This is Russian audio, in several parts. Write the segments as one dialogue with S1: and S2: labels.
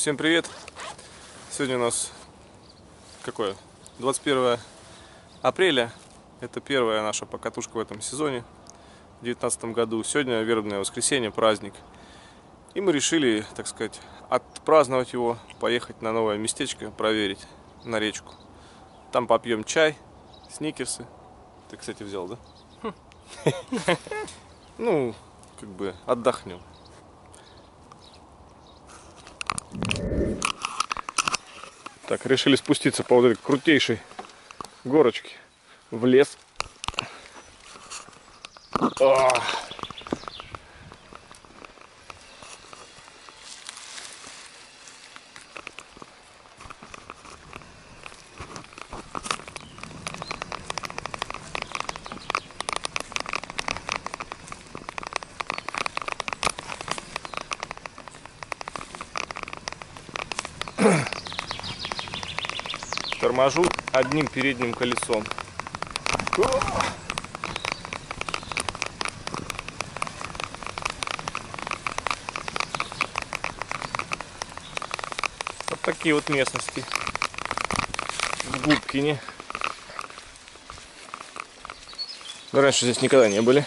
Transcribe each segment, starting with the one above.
S1: Всем привет! Сегодня у нас какое? 21 апреля. Это первая наша покатушка в этом сезоне, в 2019 году. Сегодня вербное воскресенье, праздник. И мы решили, так сказать, отпраздновать его, поехать на новое местечко, проверить, на речку. Там попьем чай, сникерсы. Ты, кстати, взял, да? Ну, как бы отдохнем. Так, решили спуститься по вот этой крутейшей горочке в лес. Торможу одним передним колесом. Вот такие вот местности в Губкине. Мы раньше здесь никогда не были.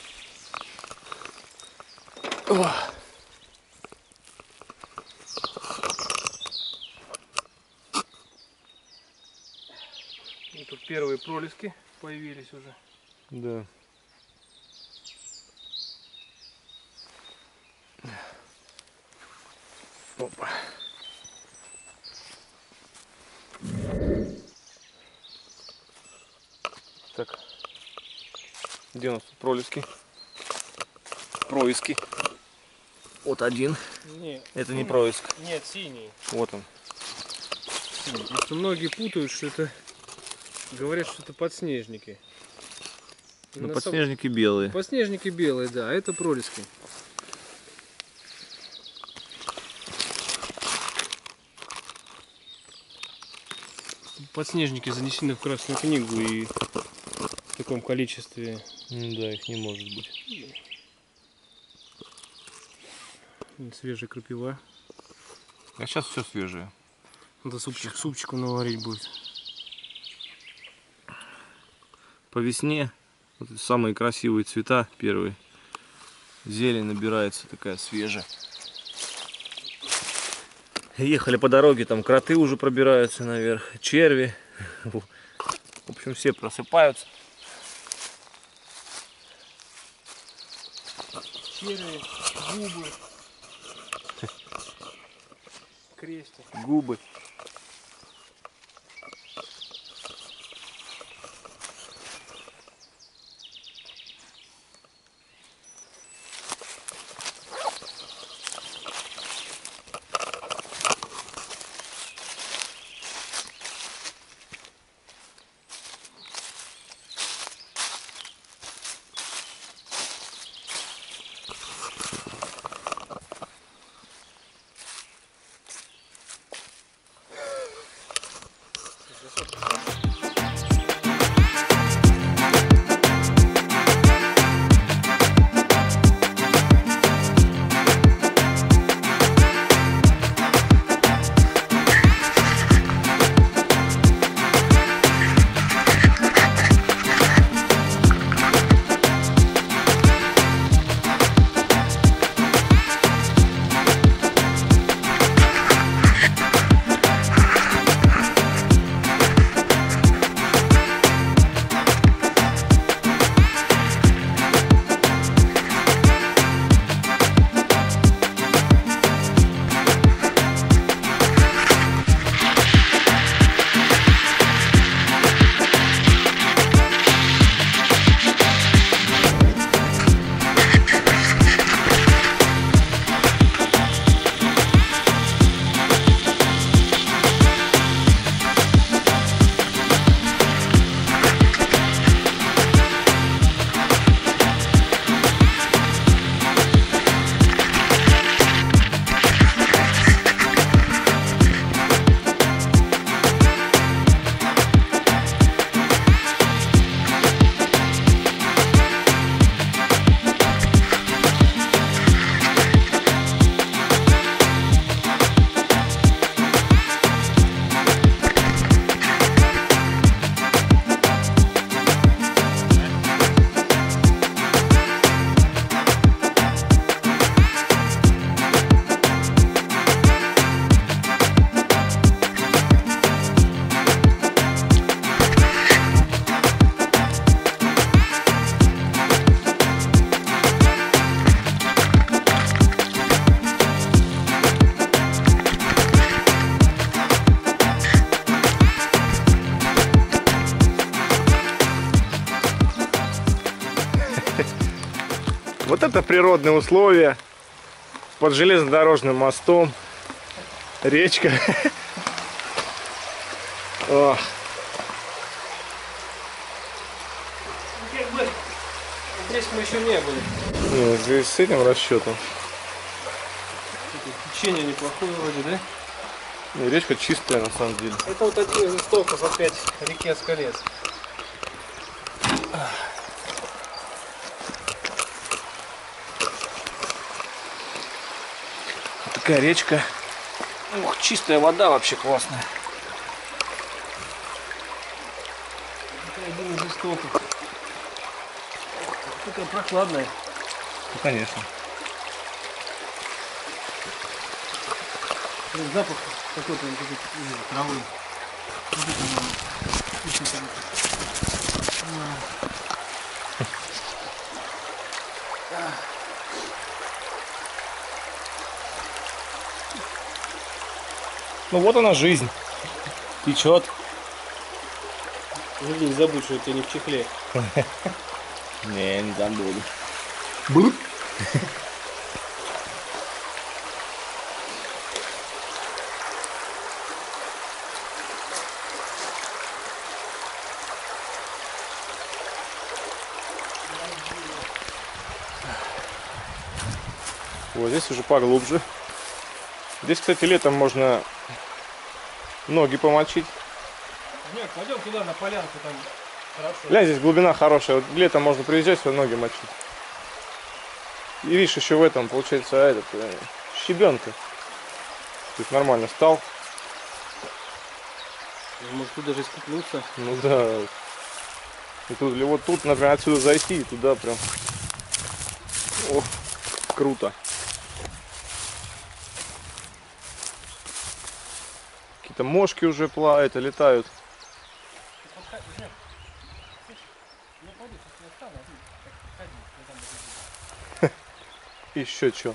S2: И тут первые пролески появились уже.
S1: Да. Опа. Так. Где у нас тут пролески? Происки. Вот один.
S2: Нет,
S1: Это не происк.
S2: Нет, синий.
S1: Вот он.
S2: Потому что многие путают, что это... Говорят, что это подснежники.
S1: Ну, подснежники белые.
S2: Подснежники белые, да, а это пролески. Подснежники занесены в Красную книгу и в таком количестве.
S1: Да, их не может быть.
S2: Свежая крапива.
S1: А сейчас все свежее.
S2: Надо супчику наварить будет.
S1: По весне вот самые красивые цвета первые. Зелень набирается такая свежая. Ехали по дороге, там кроты уже пробираются наверх, черви. В общем, все просыпаются.
S2: Черви, губы, крестик.
S1: Губы. Вот это природные условия. Под железнодорожным мостом. Речка. Ох.
S2: Как бы здесь мы еще не были.
S1: Не, здесь с этим расчетом.
S2: Течение неплохое вроде, да?
S1: Не, речка чистая на самом деле.
S2: Это вот один из истоков опять реки Аскалец.
S1: Такая речка. Ух, чистая вода вообще классная.
S2: Это один из истоков. Такая прохладная.
S1: Ну, конечно.
S2: Запах какой-то травы.
S1: Ну вот она жизнь. Течет.
S2: Не забудь, что это не в чехле.
S1: Не забуду. Вот здесь уже поглубже. Здесь, кстати, летом можно ноги помочить.
S2: Нет, пойдем туда, на полянку, там хорошо.
S1: Глянь, здесь глубина хорошая. Вот летом можно приезжать, свои ноги мочить. И видишь, еще в этом, получается, щебенка. То есть нормально стал.
S2: Может тут даже искупнуться.
S1: Ну да. И тут, или вот тут, например, отсюда зайти и туда прям. О, круто. Какие-то мошки уже плавают, летают. Еще что?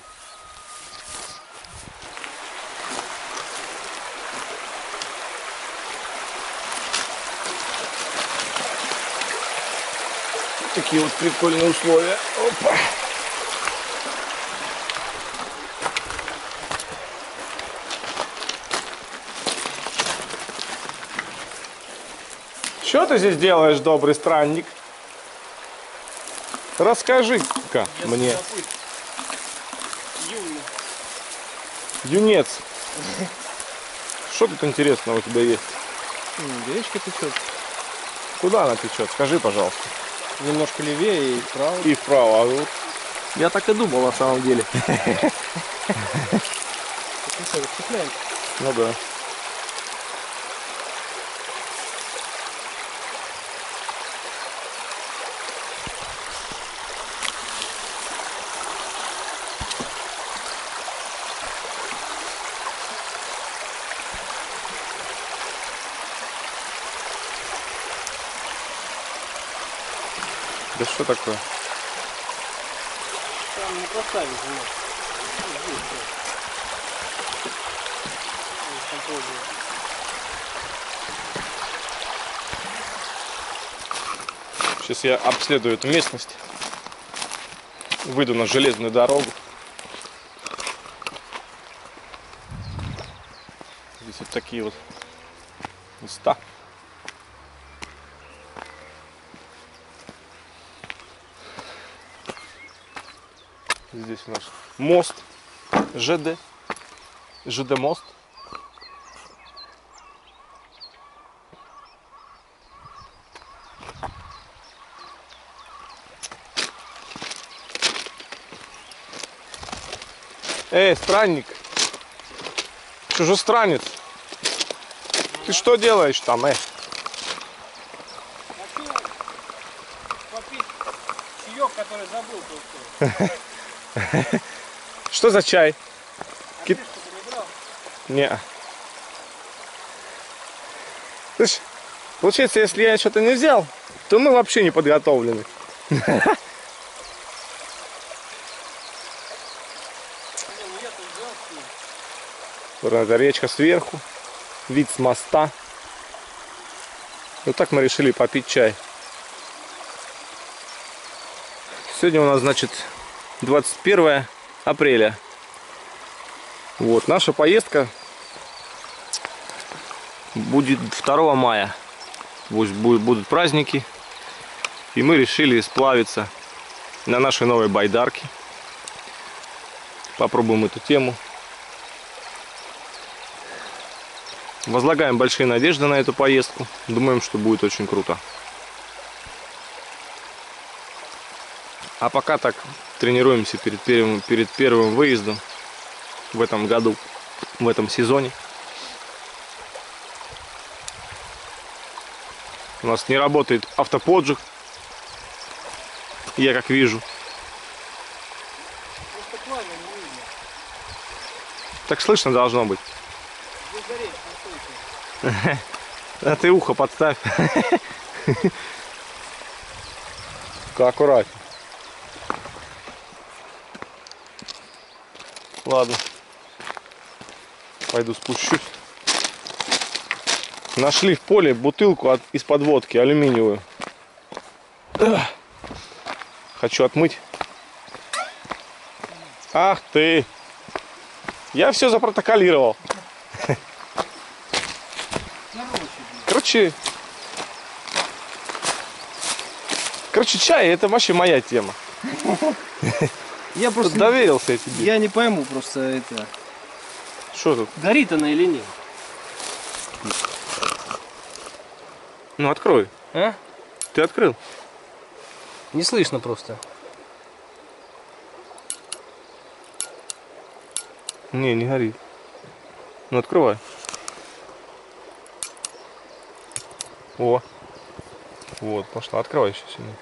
S1: Такие вот прикольные условия. Опа. Что ты здесь делаешь, добрый странник? Расскажи-ка мне. Юнец. Что тут интересного у тебя есть?
S2: Речка течет.
S1: Куда она течет? Скажи, пожалуйста.
S2: Немножко левее и вправо.
S1: И вправо. А вот.
S2: Я так и думал на самом деле.
S1: Ну да. Да что такое?
S2: Там не поставить,
S1: Сейчас я обследую эту местность. Выйду на железную дорогу. Здесь вот такие вот места. Здесь у нас мост, ЖД мост. Эй, странник, чужестранец, ты что делаешь там,
S2: Хочу попить чаек, который забыл просто.
S1: Что за чай?
S2: Не брал?
S1: Не. Слышь, получается, если я что-то не взял, то мы вообще не подготовлены. Вот эта речка сверху, вид с моста. Вот так мы решили попить чай. Сегодня у нас, значит, 21 апреля. Вот, наша поездка будет 2 мая. Будут праздники. И мы решили сплавиться на нашей новой байдарке. Попробуем эту тему. Возлагаем большие надежды на эту поездку. Думаем, что будет очень круто. А пока так тренируемся перед первым выездом в этом году, в этом сезоне. У нас не работает автоподжиг, я как вижу. Так слышно должно быть. А ты ухо подставь. Аккуратнее. Ладно. Пойду спущусь. Нашли в поле бутылку из-под водки, алюминиевую. Хочу отмыть. Ах ты! Я все запротоколировал. Короче, чай это вообще моя тема.
S2: Я просто
S1: доверился я тебе.
S2: Я не пойму просто это.
S1: Что тут?
S2: Горит она или нет?
S1: Ну открой.
S2: А?
S1: Ты открыл?
S2: Не слышно просто.
S1: Не горит. Ну открывай. О. Вот, пошла. Открывай еще сильнее.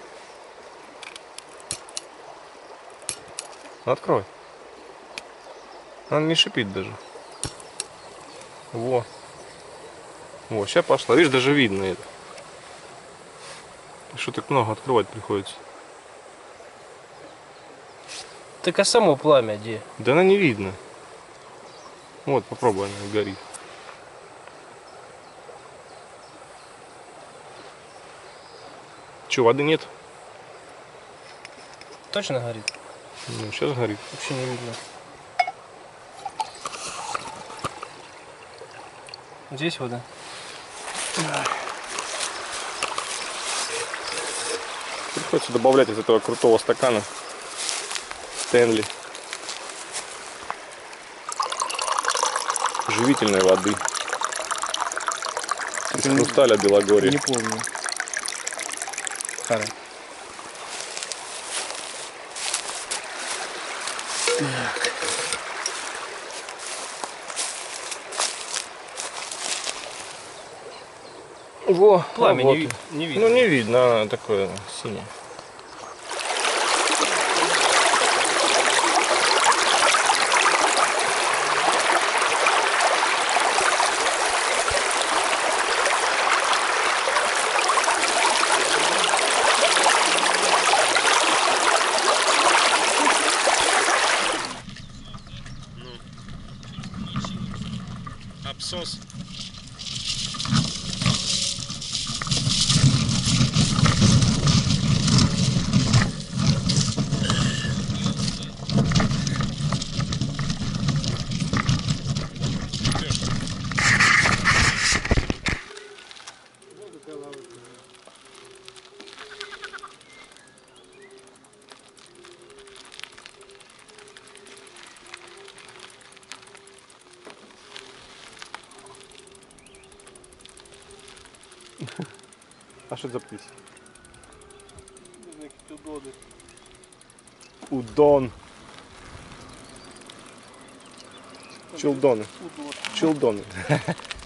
S1: Открой. Она не шипит даже. Во. Во, сейчас пошла. Видишь, даже видно это. Что так много открывать приходится?
S2: Так а само пламя где?
S1: Да она не видно. Вот, попробуй, она горит. Че, воды нет?
S2: Точно горит?
S1: Ну, сейчас горит.
S2: Вообще не видно. Здесь вода.
S1: Приходится добавлять из этого крутого стакана Стэнли живительной воды из хрусталя Белогорья.
S2: Не помню. Хара.
S1: Во,
S2: пламя
S1: вот.
S2: не видно.
S1: Ну не видно, она такое синее. Абсос. А що за птиця? Удон. Чулдони. Чулдони.